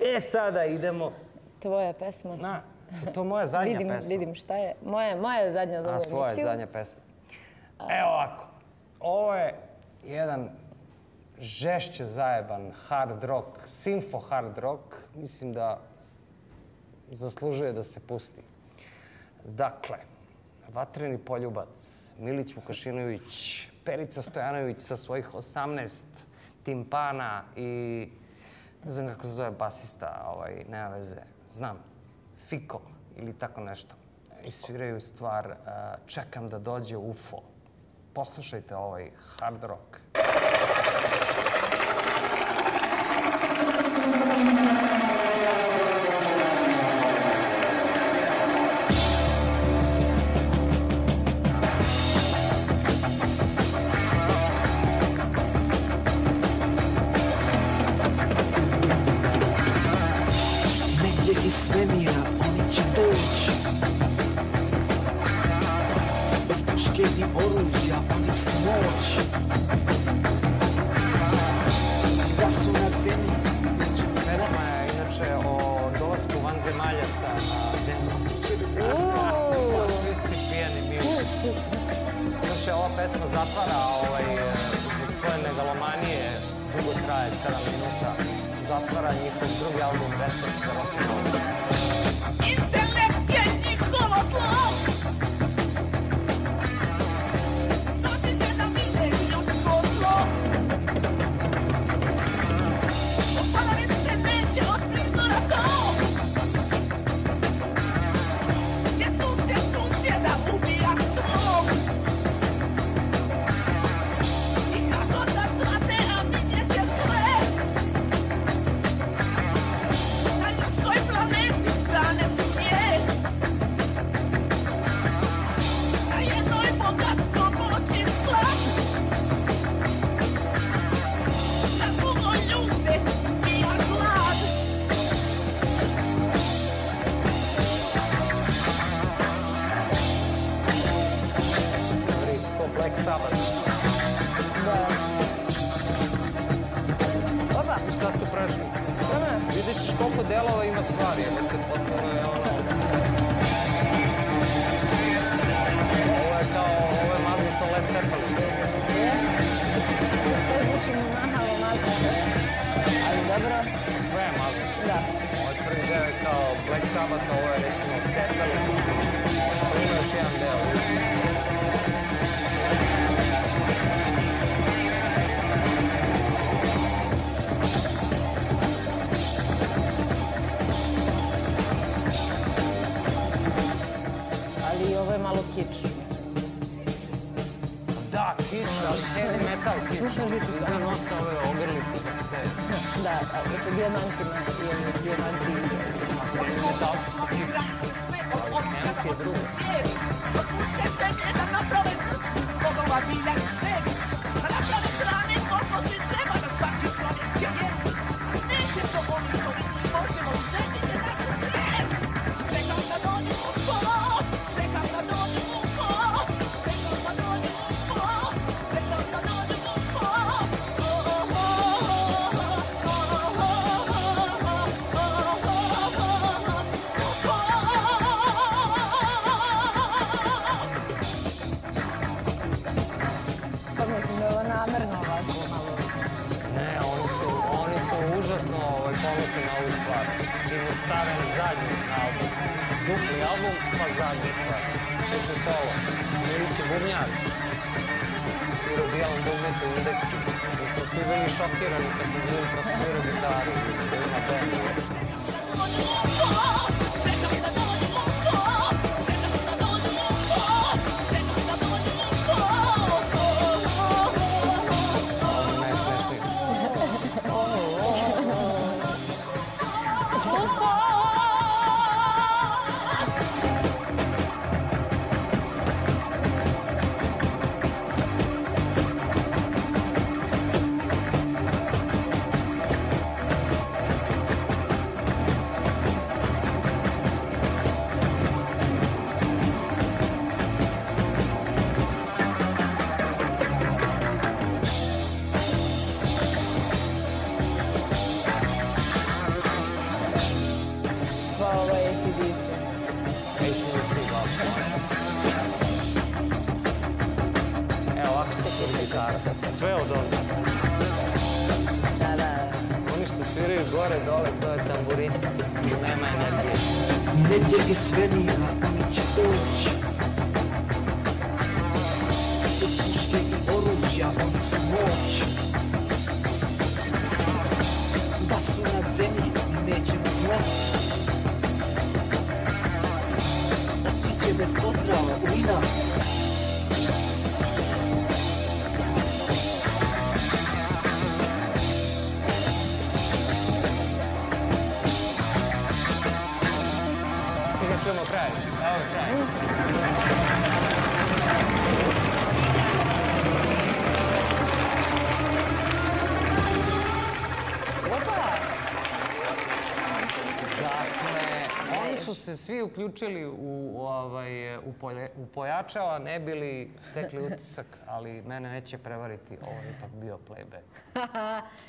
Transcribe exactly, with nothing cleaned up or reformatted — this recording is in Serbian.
E, sada idemo... Tvoja pesma. Na, to je moja zadnja Vidim, pesma. vidim šta je. Moja, moja je zadnja za ovu A, emisiju. tvoja je zadnja pesma. Evo ovako. Ovo je jedan žešće zajeban hard rock, simfo hard rock. Mislim da zaslužuje da se pusti. Dakle, Vatreni poljubac, Milić Vukašinović, Perica Stojanović sa svojih osamnaest timpana i ne znam kako se zove basista, ovaj, nema veze, znam, Fiko ili tako nešto. I sviraju stvar uh, Čekam da dođe U F O. Poslušajte ovaj hard rock. Negdje iz svemira oni će doći, bez puške i oružja oni su moć. Da su na zemlji neće Pesma je inače o dolasku vanzemaljaca na zemlju. Svi ste pijani mili. Inače, ova pesma zatvara ovaj, zbog svoje megalomanije, dugo traje, sedam minuta, zatvara njihov drugi album Recept za rock'n'roll. Intelekt je njihovo tlo. Doći će da vide ljudsko zlo. Oporavit se neće od prizora to. Gdje susjed susjeda ubija svog. I kako da shvate, a vidjet je sve. Na ljudskoj planeti strane su svijet. Na jednoj bogatstvo, moć i sklad. Na drugoj ljude ubija glad. Riff ko Black Sabbath. Opa, I sad su prešli. Vidjet ćeš koliko delova ima stvari, jer te potpuno je ono... Ovo je kao, ovo je maznuto Led Zeppelin. sve zvuči mu nahalo mazno. Ali dobro. Sve je maznuto. Da. Ovo je prvi deo je kao Black Sabbath, ovo je recimo Zeppelin. Ovo ima još jedan deo. Ali ovo je malo kič, mislim. Da, kič, ali heavy metal kič. Slušaš li ti sad? Da nose ove ogrlice za pse. Da, ali sa dijamantima i oni dijamanti iza. Heavy metalci su kič. Ali Henke je drugo. Otpuste se jedan naprave bogova bilja i svet. Da naprave hrane koliko svi treba da svaki čovjek će jesti. Neće to oni to mi možemo uzeti će našu svijest. Čekam da dođe U F O, čekam da dođe U F O, čekam da dođe U F O, čekam da dođe U F O. Pa mislim da je ovo namerno ovako malo. Ne, oni su, oni su užasno ovaj, ponosni na ovu stvar. Čim je staven zadnji album, dupli album, pa zadnji stvar. Slušaj solo, Milić je bubnjar. Svirao bijelom bubnetu Indeksi. Mi smo svi bili šokirani kad smo bili profesori gitaru. Da ima band uopšte. Ovo ne smešni. sve od ozda. Da, da. Oni što sviraju gore, dole, to je tamburica. Nema energije. Nedjelji svemira, oni će doći. Bez puške i oružja, oni su moć. Da su na zemlji, nećemo znati. Otiće bez pozdrava u inat. Čekaj, čujemo kraj. Evo je kraj. Dakle, oni su se svi uključili u, ovaj, u, polje, u pojačala, ne bili stekli utisak, ali mene neće prevariti, ovo je ipak bio playback.